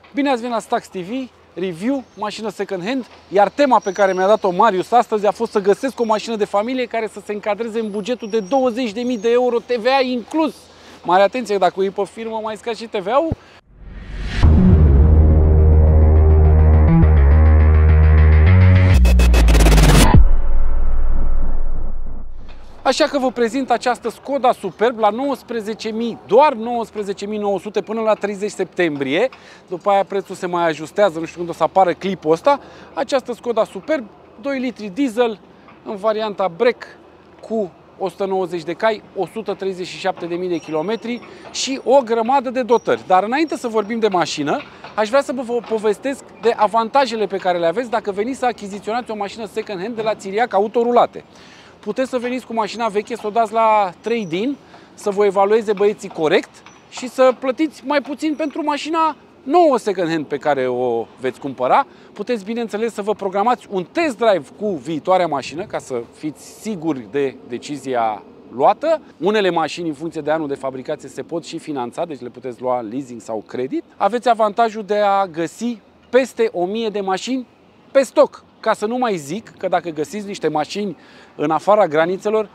Bine ați venit la Stax TV, review, mașină second hand, iar tema pe care mi-a dat-o Marius astăzi a fost să găsesc o mașină de familie care să se încadreze în bugetul de 20.000 de euro, TVA inclus. Mare atenție, dacă o iei pe firmă, mai scad și TVA-ul. Așa că vă prezint această Skoda Superb la 19.000, doar 19.900 până la 30 septembrie. După aia prețul se mai ajustează, nu știu când o să apară clipul ăsta. Această Skoda Superb, 2 litri diesel, în varianta break, cu 190 de cai, 137.000 de kilometri și o grămadă de dotări. Dar înainte să vorbim de mașină, aș vrea să vă povestesc de avantajele pe care le aveți dacă veniți să achiziționați o mașină second hand de la Țiriac Autorulate. Puteți să veniți cu mașina veche, să o dați la trade-in, să vă evalueze băieții corect și să plătiți mai puțin pentru mașina nouă second hand pe care o veți cumpăra. Puteți, bineînțeles, să vă programați un test drive cu viitoarea mașină ca să fiți siguri de decizia luată. Unele mașini, în funcție de anul de fabricație, se pot și finanța, deci le puteți lua leasing sau credit. Aveți avantajul de a găsi peste 1000 de mașini pe stoc. Ca să nu mai zic că dacă găsiți niște mașini în afara granițelor,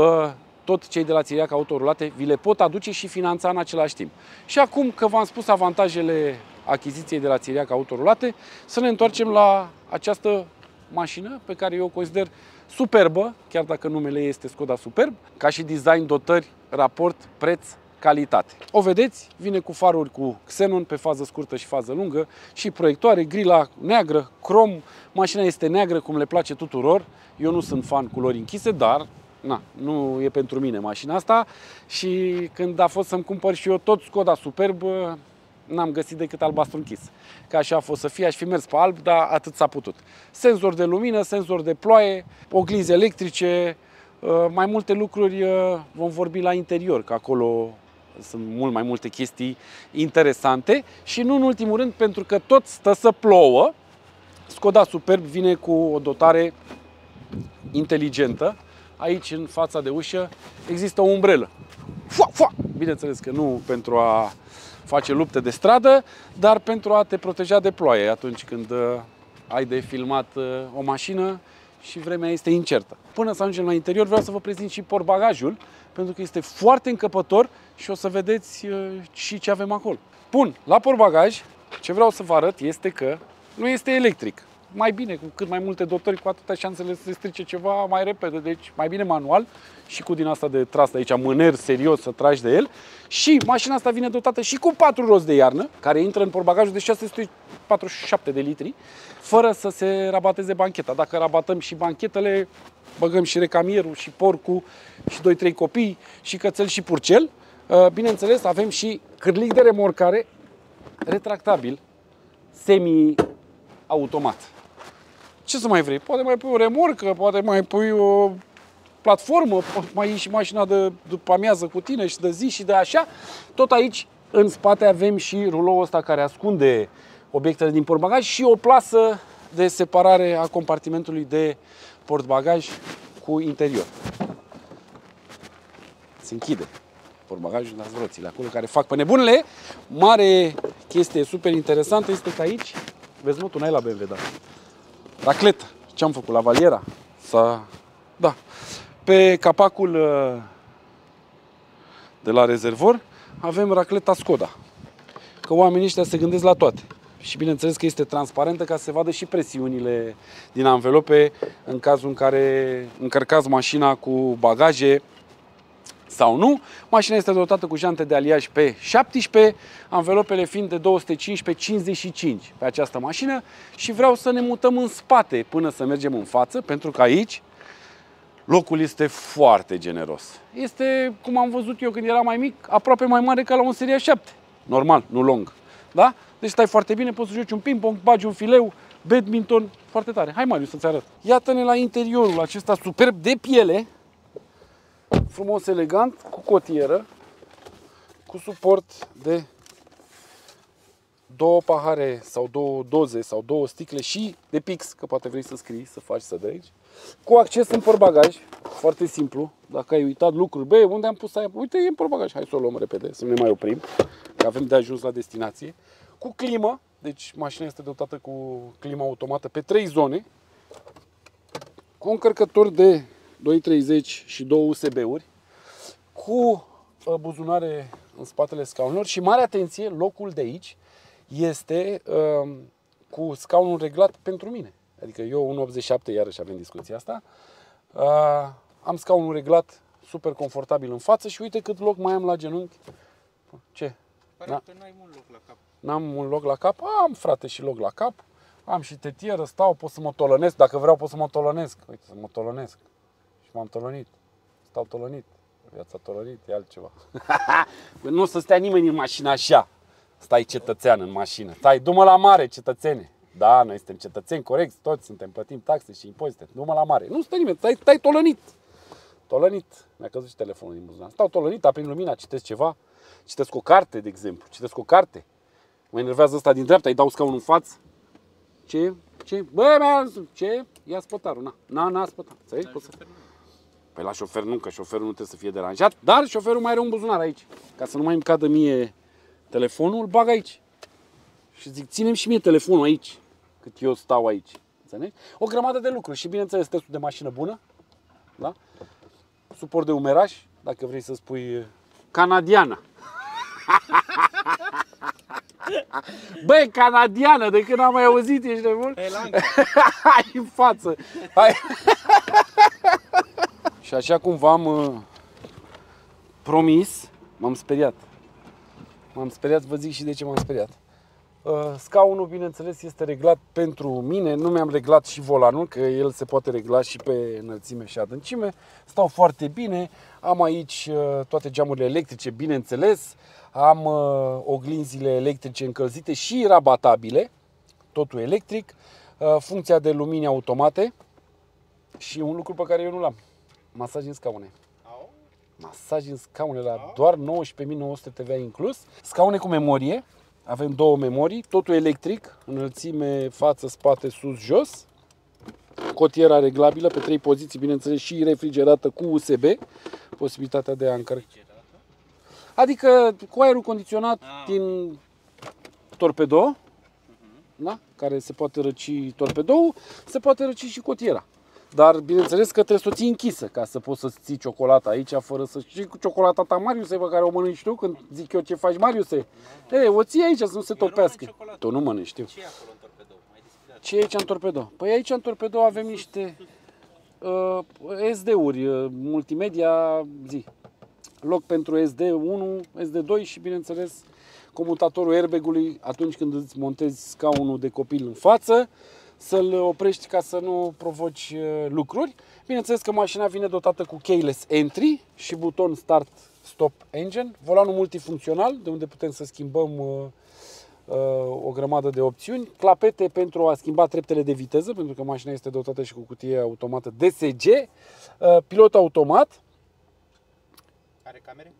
tot cei de la Țiriac Autorulate vi le pot aduce și finanța în același timp. Și acum că v-am spus avantajele achiziției de la Țiriac Autorulate, să ne întoarcem la această mașină pe care eu o consider superbă, chiar dacă numele este Skoda Superb, ca și design, dotări, raport, preț, calitate. O vedeți, vine cu faruri cu xenon pe fază scurtă și fază lungă și proiectoare, grila neagră, crom. Mașina este neagră cum le place tuturor. Eu nu sunt fan culori închise, dar nu e pentru mine mașina asta. Și când a fost să-mi cumpăr și eu tot Skoda Superb, n-am găsit decât albastru închis. Că așa a fost să fie, aș fi mers pe alb, dar atât s-a putut. Senzor de lumină, senzor de ploaie, oglinzi electrice, mai multe lucruri vom vorbi la interior, că acolo sunt mult mai multe chestii interesante. Și nu în ultimul rând, pentru că tot stă să plouă, Skoda Superb vine cu o dotare inteligentă. Aici, în fața de ușă, există o umbrelă. Bineînțeles că nu pentru a face lupte de stradă, dar pentru a te proteja de ploaie atunci când ai de filmat o mașină și vremea este incertă. Până să ajungem la interior, vreau să vă prezint și portbagajul, pentru că este foarte încăpător și o să vedeți și ce avem acolo. Bun, la portbagaj, ce vreau să vă arăt este că nu este electric. Mai bine, cu cât mai multe dotări, cu atâta șansele să se strice ceva mai repede. Deci mai bine manual și cu din asta de tras de aici, mâner serios să tragi de el. Și mașina asta vine dotată și cu 4 roți de iarnă, care intră în portbagajul de 647 de litri, fără să se rabateze bancheta. Dacă rabatăm și banchetele, băgăm și recamierul, și porcul, și 2-3 copii, și cățel, și purcel. Bineînțeles, avem și cârlic de remorcare retractabil, semi-automat. Ce să mai vrei? Poate mai pui o remorcă, poate mai pui o platformă, mai iei și mașina de după amiază cu tine și de zi și de așa. Tot aici, în spate, avem și ruloul ăsta care ascunde obiectele din portbagaj și o plasă de separare a compartimentului de portbagaj cu interior. Se închide portbagajul, dați roțile acolo care fac pe nebunele. Mare chestie super interesantă este că aici, vezi mă, tu n-ai la BMW, da. Racletă. Ce-am făcut? La valiera? Da. Pe capacul de la rezervor avem racleta Skoda. Că oamenii ăștia se gândesc la toate. Și bineînțeles că este transparentă ca să se vadă și presiunile din anvelope în cazul în care încărcați mașina cu bagaje sau nu. Mașina este dotată cu jante de aliaj pe 17, anvelopele fiind de 215-55 pe această mașină și vreau să ne mutăm în spate până să mergem în față, pentru că aici locul este foarte generos. Este, cum am văzut eu când eram mai mic, aproape mai mare ca la un Seria 7. Normal, nu lung. Da? Deci stai foarte bine, poți să joci un ping-pong, bagi un fileu, badminton, foarte tare. Hai, Marius, să-ți arăt. Iată-ne la interiorul acesta superb de piele, frumos, elegant, cu cotieră, cu suport de 2 pahare sau 2 doze sau 2 sticle și de pix, că poate vrei să scrii, să faci, să dregi, cu acces în portbagaj, foarte simplu. Dacă ai uitat lucruri, băi, unde am pus aia? Uite, e în portbagaj, hai să o luăm repede, să nu ne mai oprim, că avem de ajuns la destinație. Cu climă, Deci mașina este dotată cu climă automată pe 3 zone, cu un încărcător de 2.30 și 2 USB-uri, cu buzunare în spatele scaunilor și mare atenție, locul de aici este cu scaunul reglat pentru mine. Adică eu 1.87, iarăși avem discuția asta, am scaunul reglat super confortabil în față și uite cât loc mai am la genunchi. Ce? Pare că n-ai mult loc la cap. N-am un loc la cap? Am, frate, și loc la cap. Am și tetieră, stau, pot să mă tolănesc. Dacă vreau pot să mă tolănesc. Uite, să mă tolănesc. Și m-am tolănit. Stau tolănit. Viața tolănit e altceva. Nu o să stea nimeni în mașină așa. Stai cetățean în mașină. Stai, du-mă la mare, cetățene. Da, noi suntem cetățeni corecți, toți suntem, plătim taxe și impozite. Du-mă la mare. Nu stă nimeni, stai tolănit. Tolănit. Mi-a căzut și telefonul din buzunar. Stau tolănit, aprind lumina, citesc ceva. Citesc o carte, de exemplu. Citesc o carte. Mă enervează ăsta din dreapta, îi dau scaunul în față. Ce? Bă, ce? Ia spătarul, n-a spătat. Păi la șofer nu, că șoferul nu trebuie să fie deranjat, dar șoferul mai are un buzunar aici. Ca să nu mai îmi cadă mie telefonul, îl bag aici. Și zic, ține-mi și mie telefonul aici, cât eu stau aici. Înțelegi? O grămadă de lucruri și bineînțeles testul de mașină bună, da? Suport de umeraș, dacă vrei să spui canadiană. Băi, canadiană, de când am mai auzit, ești nebun? Hai în față! Hai. Și așa cum v-am promis, m-am speriat. M-am speriat, vă zic și de ce m-am speriat. Scaunul, bineînțeles, este reglat pentru mine. Nu mi-am reglat și volanul, că el se poate regla și pe înălțime și adâncime. Stau foarte bine. Am aici toate geamurile electrice, bineînțeles. Am oglinzile electrice încălzite și rabatabile, totul electric. Funcția de lumini automate și un lucru pe care eu nu l-am. Masaj în scaune. Masaj în scaune la doar 19.900 TVA inclus. Scaune cu memorie. Avem 2 memorii, totul electric, înălțime, față, spate, sus, jos. Cotiera reglabilă pe 3 poziții, bineînțeles și refrigerată cu USB. Posibilitatea de a încărca. Adică cu aerul condiționat din torpedo, da? Care se poate răci torpedoul, se poate răci și cotiera. Dar bineînțeles că trebuie să o ții închisă ca să poți să ții ciocolata aici fără să știi cu ciocolata ta, Mariuse, pe care o mănânci tu când zic eu ce faci, Mariuse. O ții aici să nu se topească. Tu nu mănânci, știu. Ce e acolo în torpedo? Ce e aici în torpedo? Păi aici în torpedo avem niște SD-uri, multimedia, loc pentru SD1, SD2 și bineînțeles comutatorul airbag-ului atunci când îți montezi scaunul de copil în față, să-l oprești ca să nu provoci lucruri. Bineînțeles că mașina vine dotată cu keyless entry și buton start stop engine, volanul multifuncțional de unde putem să schimbăm o grămadă de opțiuni, clapete pentru a schimba treptele de viteză, pentru că mașina este dotată și cu cutie automată DSG, pilot automat. Are camere?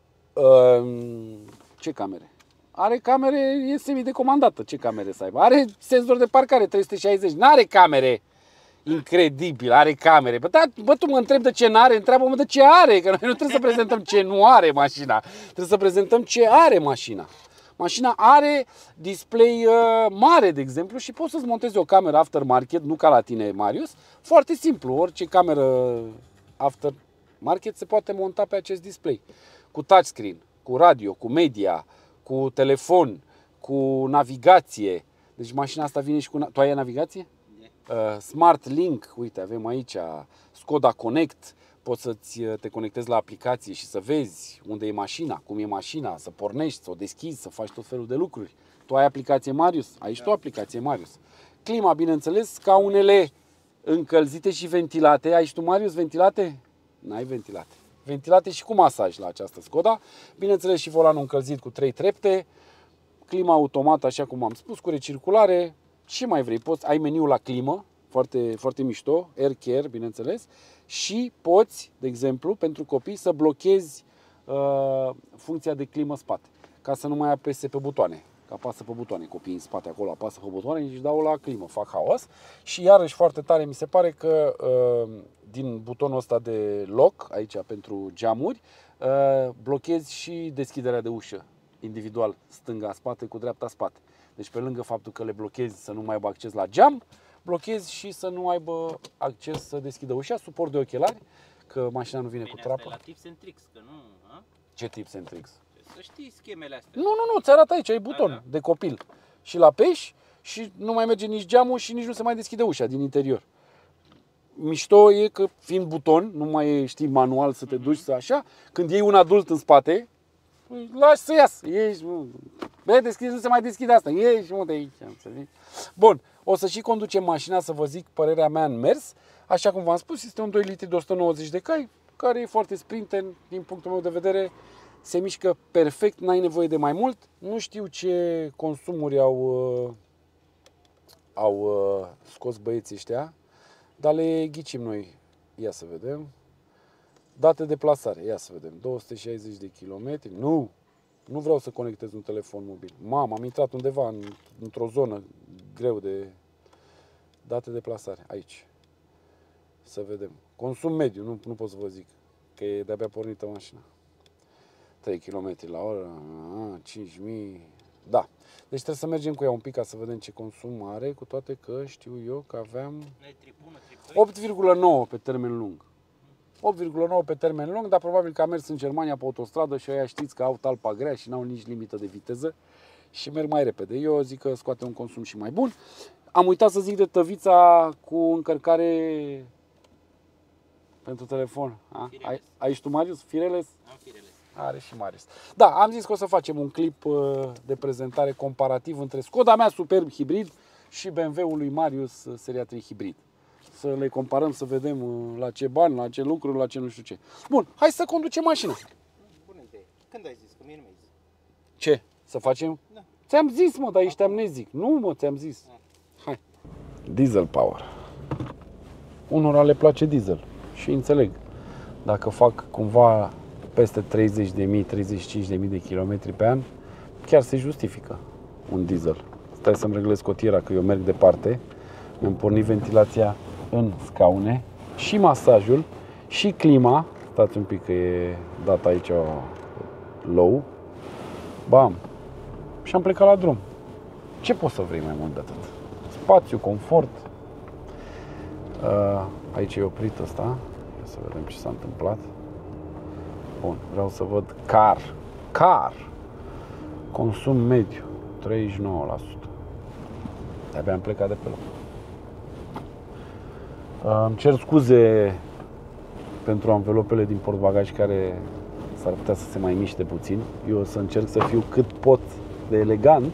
Ce camere? Are camere, e semi-decomandată. Ce camere să aibă? Are senzor de parcare 360, n-are camere. Incredibil, are camere. Bă, tu mă întrebi de ce n-are, întreabă-mă de ce are, că noi nu trebuie să prezentăm ce nu are mașina. Trebuie să prezentăm ce are mașina. Mașina are display mare, de exemplu, și poți să-ți montezi o cameră aftermarket, nu ca la tine, Marius. Foarte simplu, orice cameră aftermarket se poate monta pe acest display. Cu touchscreen, cu radio, cu media, cu telefon, cu navigație. Deci mașina asta vine și cu... Tu ai navigație? Smart Link, uite, avem aici Skoda Connect. Poți să te conectezi la aplicație și să vezi unde e mașina, cum e mașina, să pornești, să o deschizi, să faci tot felul de lucruri. Tu ai aplicație Marius? Ai și tu aplicație Marius. Clima, bineînțeles, scaunele încălzite și ventilate. Ai și tu, Marius, ventilate? N-ai ventilate. Ventilate și cu masaj la această Skoda. Bineînțeles și volanul încălzit cu 3 trepte. Clima automată, așa cum am spus, cu recirculare. Ce mai vrei? Ai meniul la climă, foarte, foarte mișto, Air Care, bineînțeles. Și poți, de exemplu, pentru copii să blochezi funcția de climă spate, ca să nu mai apese pe butoane. Că apasă pe butoane, copiii în spate acolo apasă pe butoane și își dau la climă, fac haos. Și iarăși foarte tare mi se pare că din butonul ăsta de lock, aici pentru geamuri, blochezi și deschiderea de ușă individual, stânga spate cu dreapta spate. Deci pe lângă faptul că le blochezi să nu mai aibă acces la geam, blochezi și să nu aibă acces să deschidă ușa, suport de ochelari, că mașina nu vine cu trapă. Asta e la tips and tricks, că nu, a? Ce tips and tricks? Să știi schemele astea. Nu, ți arată aici, ai buton Da. de copil. Și la peși și nu mai merge nici geamul și nici nu se mai deschide ușa din interior. Mișto e că fiind buton, nu mai e, știi, manual să te duci să așa, când iei un adult în spate, lași să iasă. Ieși, bă, deschide, nu se mai deschide asta. Ieși, mă, de aici. Bun, o să și conducem mașina să vă zic părerea mea în mers. Așa cum v-am spus, este un 2 litri de 190 de cai, care e foarte sprinten, din punctul meu de vedere, se mișcă perfect, n-ai nevoie de mai mult. Nu știu ce consumuri au scos băieții ăștia, dar le ghicim noi. Ia să vedem. Date de plasare, ia să vedem. 260 de kilometri. Nu vreau să conectez un telefon mobil. Mamă, am intrat undeva într-o zonă greu de date de plasare. Aici. Să vedem. Consum mediu, nu pot să vă zic, că e de-abia pornită mașina. 3 km la oră, 5.000. Da. Deci trebuie să mergem cu ea un pic ca să vedem ce consum are, cu toate că știu eu că aveam 8,9 pe termen lung. 8,9 pe termen lung, dar probabil că a mers în Germania pe autostradă și aia știți că au talpa grea și n-au nici limită de viteză și merg mai repede. Eu zic că scoate un consum și mai bun. Am uitat să zic de tăvița cu încărcare pentru telefon. Ai și tu, Marius? Fireles? Am Fireles. Are și Marius. Da, am zis că o să facem un clip de prezentare comparativ între Skoda mea Superb hibrid și BMW-ul lui Marius seria 3 hibrid. Să le comparăm, să vedem la ce bani, la ce lucruri, la ce nu știu ce. Bun, hai să conducem mașina. Bună idee. Când ai zis? Că mie nu mi-ai zis. Ce? Să facem? Da. Ți-am zis, mă, dar ești amnezic. Nu, mă, ți-am zis. Hai. Diesel power. Unora le place diesel și înțeleg. Dacă fac cumva peste 30.000, 35.000 de kilometri pe an, chiar se justifică un diesel. Stai să-mi reglez cotiera, că eu merg departe. Mi-am pornit ventilația în scaune și masajul și clima. Stați un pic că e dat aici low. Bam! Și am plecat la drum. Ce poți să vrei mai mult de atât? Spațiu, confort. Aici e oprit ăsta. Ia să vedem ce s-a întâmplat. Bun, vreau să văd car. Consum mediu 39%. De-abia am plecat de pe loc. Îmi cer scuze pentru anvelopele din portbagaj care s-ar putea să se mai miște puțin. Eu o să încerc să fiu cât pot de elegant.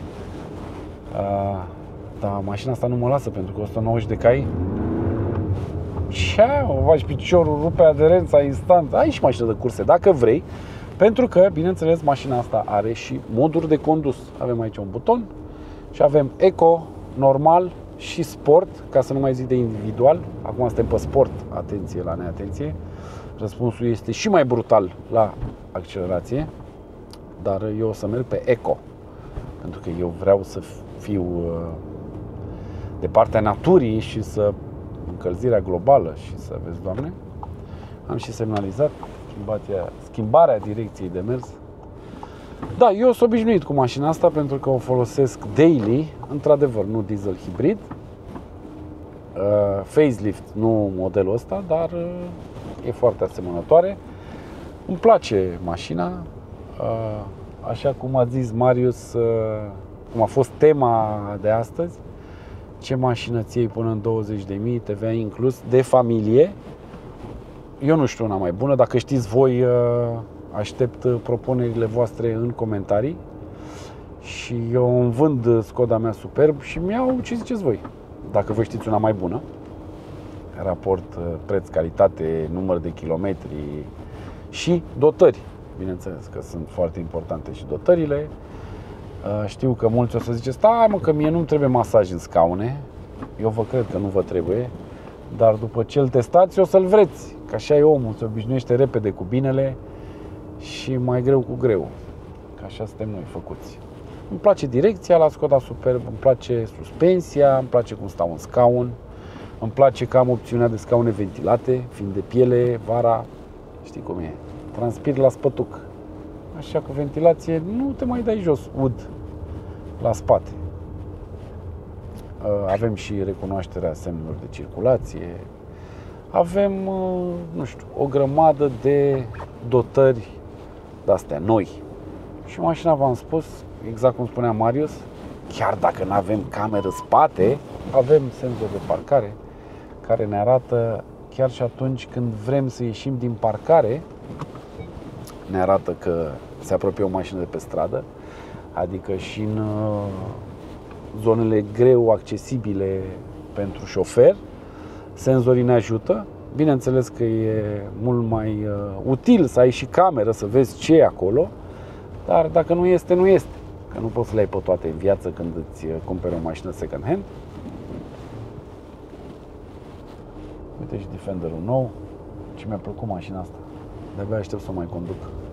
Dar mașina asta nu mă lasă pentru că 190 de cai. Ce? O faci piciorul, rupe aderența instant. Ai și mașină de curse dacă vrei. Pentru că, bineînțeles, mașina asta are și moduri de condus. Avem aici un buton și avem eco, normal și sport, ca să nu mai zic de individual. Acum suntem pe sport, atenție la neatenție. Răspunsul este și mai brutal la accelerație, dar eu o să merg pe eco, pentru că eu vreau să fiu de partea naturii și să încălzirea globală și să vezi, Doamne, am și semnalizat schimbarea direcției de mers. Da, eu sunt obișnuit cu mașina asta pentru că o folosesc daily, într-adevăr, nu diesel hibrid, facelift, nu modelul ăsta, dar e foarte asemănătoare. Îmi place mașina, așa cum a zis Marius, cum a fost tema de astăzi, ce mașină ți iei până în 20.000, TVA inclus, de familie. Eu nu știu una mai bună, dacă știți voi, aștept propunerile voastre în comentarii și eu îmi vând Skoda mea Superb și mi-au ce ziceți voi. Dacă voi știți una mai bună, raport preț-calitate, număr de kilometri și dotări, bineînțeles că sunt foarte importante și dotările. Știu că mulți o să ziceți, stai mă că mie nu-mi trebuie masaj în scaune, eu vă cred că nu vă trebuie, dar după ce îl testați o să-l vreți, că așa e omul, se obișnuiește repede cu binele și mai greu cu greu, că așa suntem noi făcuți. Îmi place direcția la Skoda Superb, îmi place suspensia, îmi place cum stau în scaun, îmi place că am opțiunea de scaune ventilate, fiind de piele, vara, știi cum e, transpir la spătuc. Așa cu ventilație nu te mai dai jos, ud. la spate. Avem și recunoașterea semnelor de circulație. Avem, nu știu, o grămadă de dotări de-astea noi. Și mașina, v-am spus, exact cum spunea Marius, chiar dacă nu avem cameră spate, avem senzor de parcare care ne arată chiar și atunci când vrem să ieșim din parcare, ne arată că se apropie o mașină de pe stradă, adică și în zonele greu accesibile pentru șofer, senzorii ne ajută. Bineînțeles că e mult mai util să ai și cameră, să vezi ce e acolo, dar dacă nu este, nu este. Că nu poți să le ai pe toate în viață când îți cumperi o mașină second hand. Uite și Defenderul nou. Ce mi-a plăcut mașina asta. De-abia aștept să o mai conduc.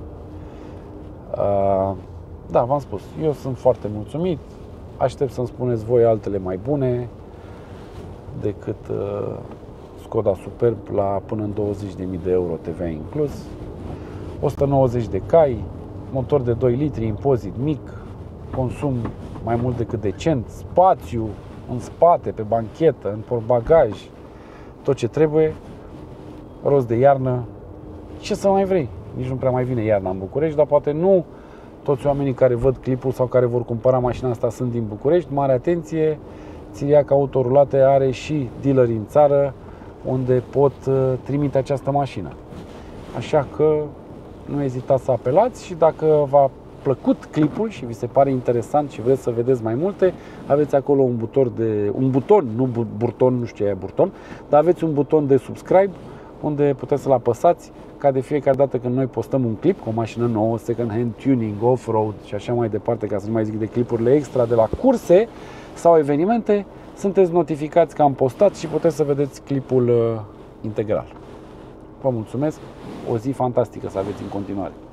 Da, v-am spus, eu sunt foarte mulțumit. Aștept să-mi spuneți voi altele mai bune decât Skoda Superb la până în 20.000 de euro TVA inclus. 190 de cai, motor de 2 litri, impozit mic, consum mai mult decât decent, spațiu în spate, pe banchetă, în portbagaj, tot ce trebuie, rost de iarnă. Ce să mai vrei? Nici nu prea mai vine iarna în București, dar poate nu toți oamenii care văd clipul sau care vor cumpăra mașina asta sunt din București. Mare atenție, Țiriac Autorulate are și dealeri în țară unde pot trimite această mașină. Așa că nu ezitați să apelați și dacă v-a plăcut clipul și vi se pare interesant și vreți să vedeți mai multe, aveți acolo un buton, nu burton, nu știu ce e burton, dar aveți un buton de subscribe unde puteți să-l apăsați ca de fiecare dată când noi postăm un clip cu o mașină nouă, second hand, tuning, off-road și așa mai departe, ca să nu mai zic de clipurile extra de la curse sau evenimente, sunteți notificați că am postat și puteți să vedeți clipul integral. Vă mulțumesc, o zi fantastică să aveți în continuare!